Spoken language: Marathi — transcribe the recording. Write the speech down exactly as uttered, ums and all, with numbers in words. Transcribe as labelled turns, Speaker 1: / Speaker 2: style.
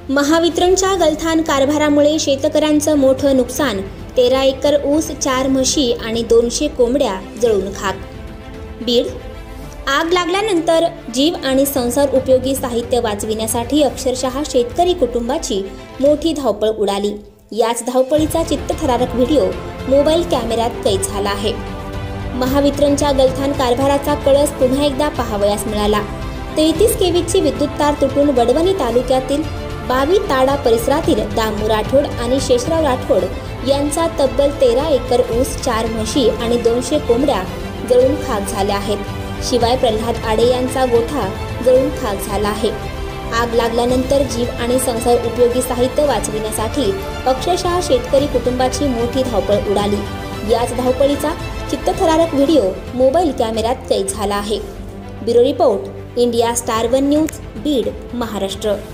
Speaker 1: महावितरणच्या गलथान कारभारामुळे शेतकऱ्यांचं मोठं नुकसान। तेरा एकर ऊस, चार म्हशी आणि दोनशे कोंबड्या जळून खाक। बीड आग लागल्यानंतर जीव आणि संसार उपयोगी साहित्य वाचविण्यासाठी अक्षरशः शेतकरी कुटुंबाची मोठी धावपळ उडाली। याच धावपळीचा चित्तथरारक व्हिडिओ मोबाईल कॅमेऱ्यात कैद झाला आहे। महावितरणच्या गलथान कारभाराचा कळस पुन्हा एकदा पाहावयास मिळाला। तेहतीस केव्हीची विद्युत तार तुटून वडवणी तालुक्यातील बावी ताडा परिसरातील दामू राठोड आणि शेषराव राठोड यांचा तब्बल तेरा एकर ऊस, चार म्हशी आणि दोनशे कोंबड्या जळून खाक झाल्या आहेत। शिवाय प्रल्हाद आडे यांचा गोठा जळून खाक झाला आहे। आग लागल्यानंतर जीव आणि संसार उपयोगी साहित्य वाचविण्यासाठी अक्षरशः शेतकरी कुटुंबाची मोठी धावपळ उडाली। याच धावपळीचा चित्तथरारक व्हिडिओ मोबाईल कॅमेऱ्यात कैद झाला आहे। Bureau report, India Star One News, Beed, Maharashtra.